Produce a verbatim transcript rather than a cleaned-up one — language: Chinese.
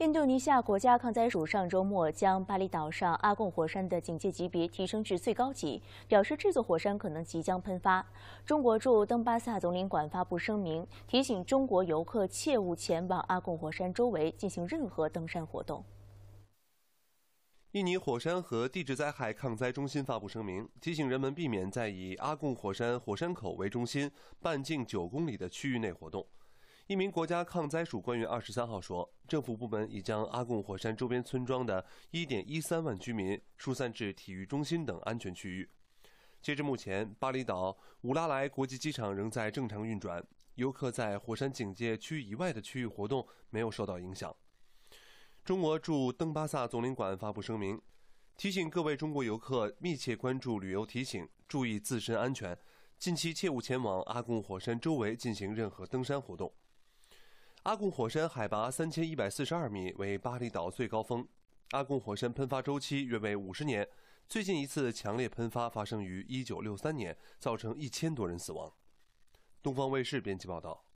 印度尼西亚国家抗灾署上周末将巴厘岛上阿贡火山的警戒级别提升至最高级，表示这座火山可能即将喷发。中国驻登巴萨总领馆发布声明，提醒中国游客切勿前往阿贡火山周围进行任何登山活动。 印尼火山和地质灾害抗灾中心发布声明，提醒人们避免在以阿贡火山火山口为中心半径九公里的区域内活动。一名国家抗灾署官员二十三号说，政府部门已将阿贡火山周边村庄的 一点一三万居民疏散至体育中心等安全区域。截至目前，巴厘岛乌拉莱国际机场仍在正常运转，游客在火山警戒区以外的区域活动没有受到影响。中国驻登巴萨总领馆发布声明，提醒各位中国游客密切关注旅游提醒，注意自身安全，近期切勿前往阿贡火山周围进行任何登山活动。阿贡火山海拔三千一百四十二米，为巴厘岛最高峰。阿贡火山喷发周期约为五十年，最近一次强烈喷发发生于一九六三年，造成一千多人死亡。东方卫视编辑报道。